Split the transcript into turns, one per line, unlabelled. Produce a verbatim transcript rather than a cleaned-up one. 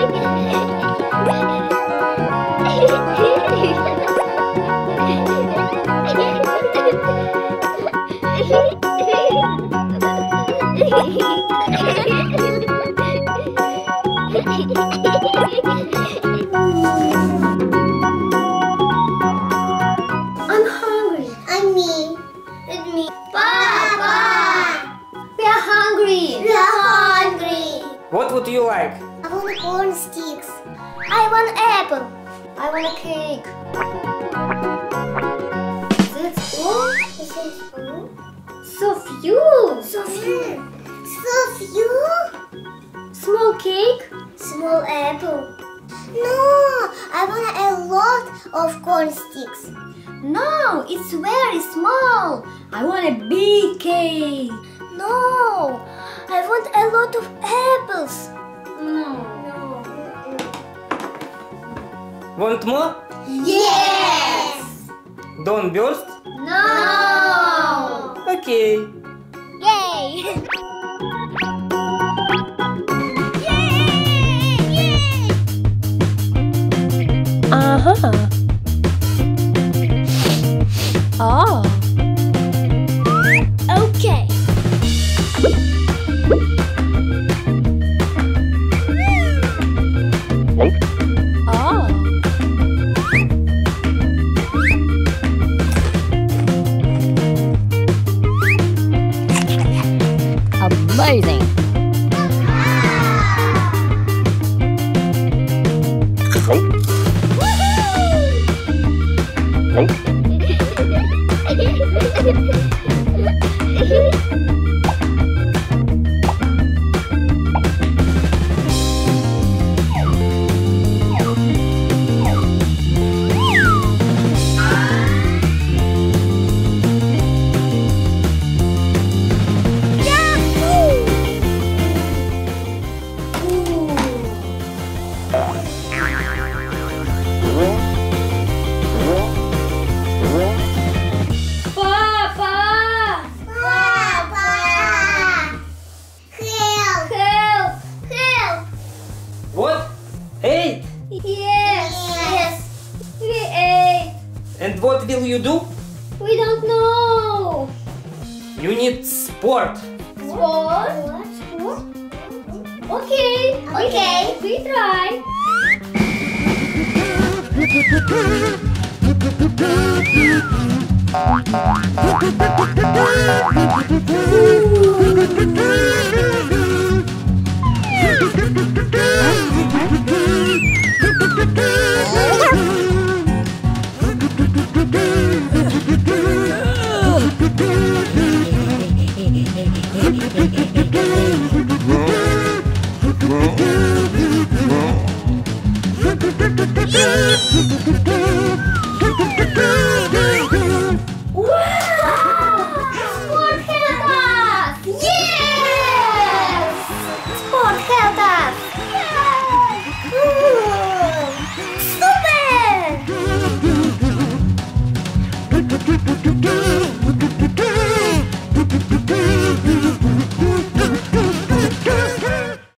I'm hungry.
I'm me.
It's me.
Papa!
We are hungry.
We are hungry.
What would you like?
I want corn sticks.
I want apple. I want a cake. That's all?
This is all.
So few.
So few. So few.
Small cake.
Small apple. No, I want a lot of corn sticks.
No, it's very small. I want a big cake.
No, I want a lot of apples.
No.
No.
Want more?
Yes.
Don't burst?
No.
Okay.
Yay.
Uh-huh. Oh.
Okay.
Oh. Amazing.
Papa!
Papa! Help!
Help!
Help!
What? Eight?
Yes.
Yes.
We ate.
And what will you do?
We don't know.
You need sport.
Sport?
What?
Okay.
Okay.
We try.
Ooh.